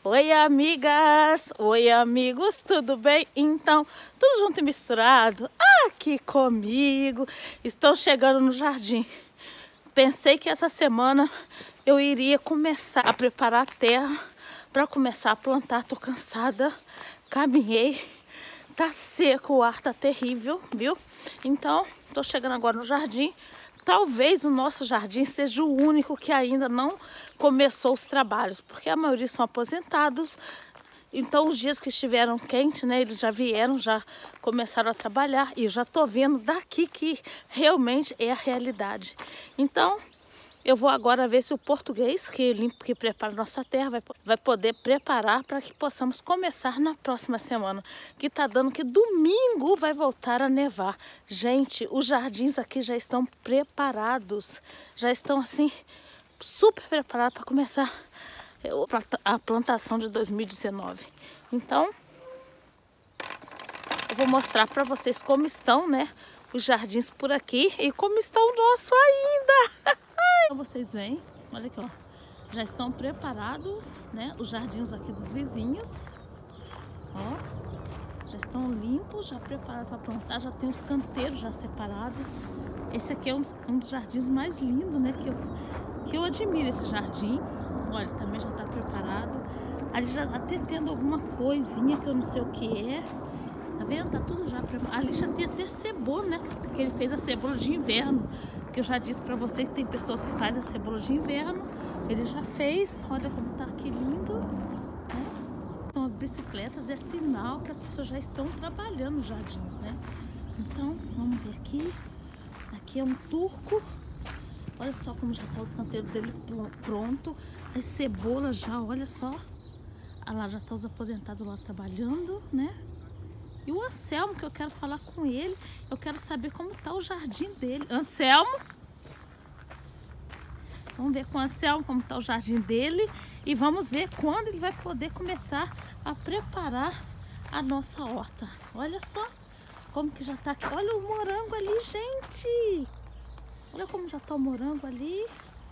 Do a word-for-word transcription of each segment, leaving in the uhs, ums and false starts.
Oi, amigas! Oi, amigos! Tudo bem? Então, tudo junto e misturado aqui comigo. Estou chegando no jardim. Pensei que essa semana eu iria começar a preparar a terra para começar a plantar. Tô cansada, caminhei, tá seco, o ar tá terrível, viu? Então, tô chegando agora no jardim. Talvez o nosso jardim seja o único que ainda não começou os trabalhos, porque a maioria são aposentados. Então, os dias que estiveram quentes, né, eles já vieram, já começaram a trabalhar. E eu já tô vendo daqui que realmente é a realidade. Então, eu vou agora ver se o português, que limpa, que prepara a nossa terra, vai, vai poder preparar para que possamos começar na próxima semana. Que tá dando que domingo vai voltar a nevar. Gente, os jardins aqui já estão preparados. Já estão assim, super preparados para começar a plantação de dois mil e dezenove. Então, eu vou mostrar para vocês como estão, né, os jardins por aqui e como está o nosso ainda. Então vocês veem, olha aqui, ó, já estão preparados, né, os jardins aqui dos vizinhos, ó, já estão limpos, já preparados para plantar, já tem os canteiros já separados. Esse aqui é um dos, um dos jardins mais lindos, né, que eu, que eu admiro esse jardim. Olha, também já está preparado. Ali já até tendo alguma coisinha que eu não sei o que é. Tá vendo? Tá tudo já preparado. Ali já tem até cebola, né? Que ele fez a cebola de inverno. Que eu já disse pra vocês que tem pessoas que fazem a cebola de inverno. Ele já fez. Olha como tá aqui lindo. Né? Então as bicicletas é sinal que as pessoas já estão trabalhando nos jardins, né? Então, vamos ver aqui. Aqui é um turco. Olha só como já tá os canteiros dele pronto. As cebolas já, olha só. Ah lá, já tá os aposentados lá trabalhando, né? E o Anselmo, que eu quero falar com ele. Eu quero saber como tá o jardim dele. Anselmo? Vamos ver com o Anselmo como tá o jardim dele. E vamos ver quando ele vai poder começar a preparar a nossa horta. Olha só como que já tá aqui. Olha o morango ali, gente. Olha como já tá o morango ali.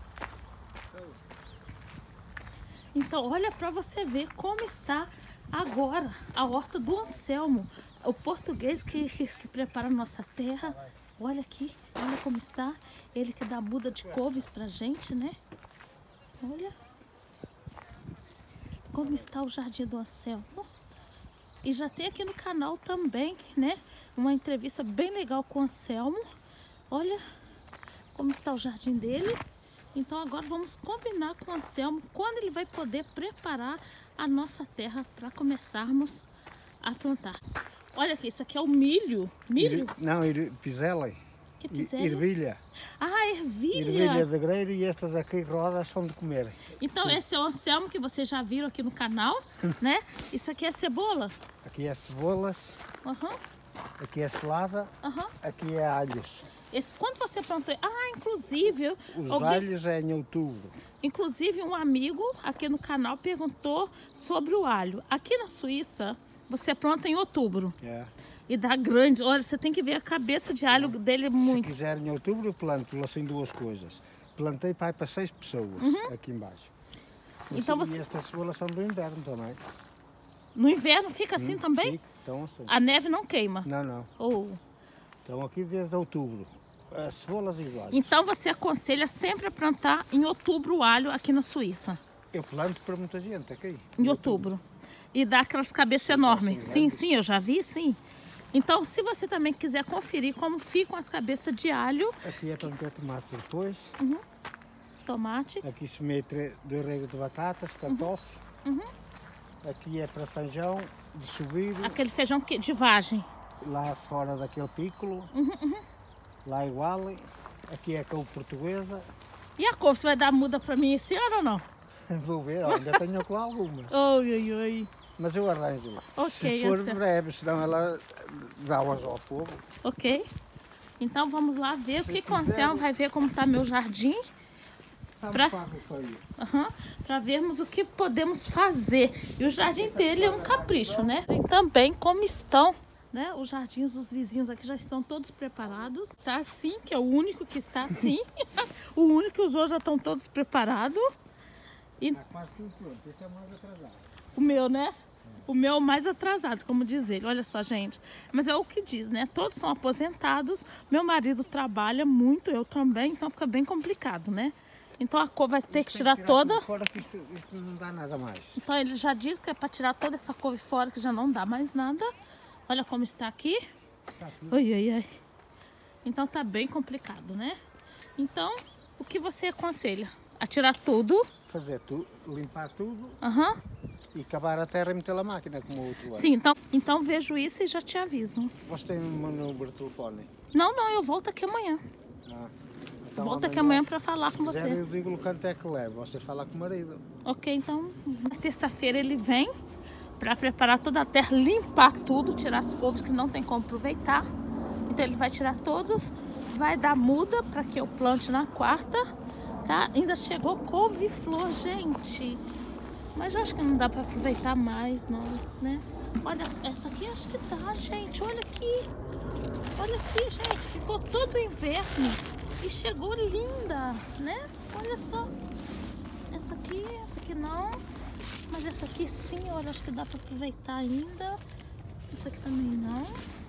Então, olha para você ver como está agora a horta do Anselmo. O português que, que, que prepara a nossa terra. Olha aqui, olha como está. Ele que dá muda de couves pra gente, né? Olha como está o jardim do Anselmo. E já tem aqui no canal também, né, uma entrevista bem legal com o Anselmo. Olha como está o jardim dele. Então agora vamos combinar com o Anselmo quando ele vai poder preparar a nossa terra para começarmos a plantar. Olha aqui, isso aqui é o milho. Milho? Não, pisela. Que pisela? Ervilha. Ah, ervilha. Ervilha de grelho e estas aqui rodas são de comer. Então Sim. Esse é o Anselmo que vocês já viram aqui no canal, né? Isso aqui é cebola? Aqui é cebolas. Uhum. Aqui é salada. Uhum. Aqui é alhos. Esse, quando você plantou... Ah, inclusive... Os alguém, alhos é em outubro. Inclusive um amigo aqui no canal perguntou sobre o alho. Aqui na Suíça, você planta em outubro. É. E dá grande. Olha, você tem que ver a cabeça de alho dele muito. Se quiser em outubro, eu planto assim duas coisas. Plantei para, para seis pessoas uhum. aqui embaixo. Então assim, você... E estas cebolas são do inverno também. No inverno fica assim hum, também? Fica, então assim. A neve não queima? Não, não. Oh. Então aqui desde outubro. As cebolas e os alhos. Então você aconselha sempre a plantar em outubro o alho aqui na Suíça? Eu planto para muita gente aqui. Em, em outubro. outubro. E dá aquelas cabeças enormes. Sim, sim, eu já vi, sim. Então, se você também quiser conferir como ficam as cabeças de alho... Aqui é para meter tomates depois. Uhum. Tomate. Aqui se mete dois regos de batatas, cartofe. Uhum. Uhum. Aqui é para feijão de subir. Aquele feijão que, de vagem. Lá fora daquele pícolo. Uhum, uhum. Lá igual. Aqui é a couve portuguesa. E a couve, você vai dar muda para mim esse ano ou não? Vou ver, ainda tenho com algumas. Oi, oi, oi. Mas eu arranjo. Okay, se for breve, senão ela dá-as ao fogo. Ok. Então vamos lá ver o que o Anselmo vai ver como está meu jardim. Para uhum, para vermos o que podemos fazer. E o jardim dele é um capricho, né? E também como estão, né? Os jardins dos vizinhos aqui já estão todos preparados. Tá assim, que é o único que está assim. O único que os outros já estão todos preparados. E... Está quase tudo pronto. Este é mais atrasado. O meu, né? O meu mais atrasado, como diz ele. Olha só, gente. Mas é o que diz, né? Todos são aposentados. Meu marido trabalha muito, eu também. Então fica bem complicado, né? Então a couve vai ter Isto que tem tirar tirar toda. tudo fora, que isto, isto não dá nada mais. Então ele já diz que é para tirar toda essa couve fora, que já não dá mais nada. Olha como está aqui. Está tudo. Ai, ai, ai. Então tá bem complicado, né? Então, o que você aconselha? A tirar tudo. Fazer tudo, limpar tudo Aham. e cavar a terra e meter a máquina como o outro ano. Sim, então, então vejo isso e já te aviso. Você tem um número de telefone? Não, não, eu volto aqui amanhã. Ah, então Volto aqui amanhã para falar com Se quiser, você. eu digo-lhe quanto é que leva. Você fala com o marido. Ok, então na terça-feira ele vem para preparar toda a terra, limpar tudo, tirar as couves que não tem como aproveitar. Então ele vai tirar todos, vai dar muda para que eu plante na quarta, tá? Ainda chegou couve-flor, gente. Mas acho que não dá para aproveitar mais, não, né? Olha, essa aqui acho que dá, gente. Olha aqui. Olha aqui, gente. Ficou todo inverno e chegou linda, né? Olha só. Essa aqui, essa aqui não. Mas essa aqui sim, olha, acho que dá para aproveitar ainda. Essa aqui também não.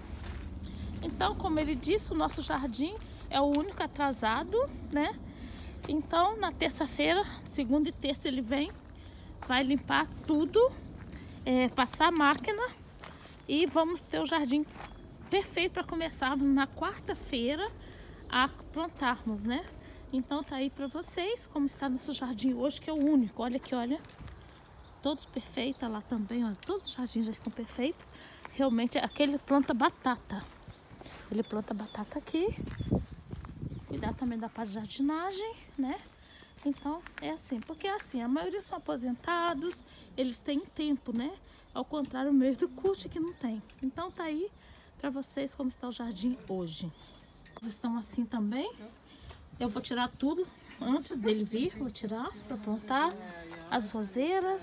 Então, como ele disse, o nosso jardim é o único atrasado, né? Então, na terça-feira, segunda e terça ele vem, vai limpar tudo, é, passar a máquina e vamos ter o jardim perfeito para começarmos na quarta-feira a plantarmos, né? Então tá aí para vocês como está nosso jardim hoje, que é o único. Olha aqui, olha, todos perfeitos lá também, olha, todos os jardins já estão perfeitos. Realmente, aquele planta batata, ele planta batata aqui. Cuidar também da parte de jardinagem, né? Então, é assim, porque é assim, a maioria são aposentados, eles têm tempo, né? Ao contrário, o meio do curte que não tem. Então, tá aí pra vocês como está o jardim hoje. Eles estão assim também. Eu vou tirar tudo antes dele vir, vou tirar pra plantar as roseiras.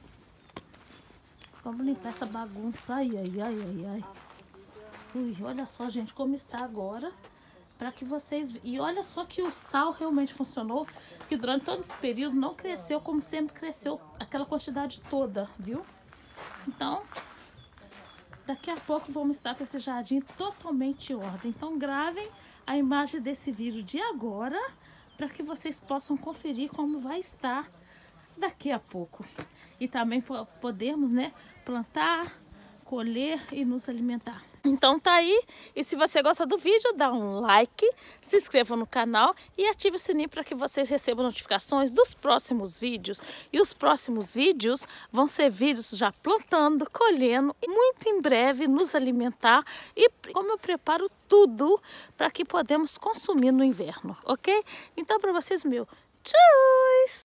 Vamos limpar essa bagunça. Ai, ai, ai, ai, ai. Ui, olha só, gente, como está agora. Para que vocês... E olha só que o sal realmente funcionou, que durante todo esse período não cresceu como sempre cresceu aquela quantidade toda, viu? Então, daqui a pouco vamos estar com esse jardim totalmente em ordem. Então, gravem a imagem desse vídeo de agora, para que vocês possam conferir como vai estar daqui a pouco. E também podemos, né, plantar, colher e nos alimentar. Então tá aí, e se você gosta do vídeo, dá um like, se inscreva no canal e ative o sininho para que vocês recebam notificações dos próximos vídeos. E os próximos vídeos vão ser vídeos já plantando, colhendo e muito em breve nos alimentar e como eu preparo tudo para que podemos consumir no inverno, ok? Então para vocês, meu, tchau!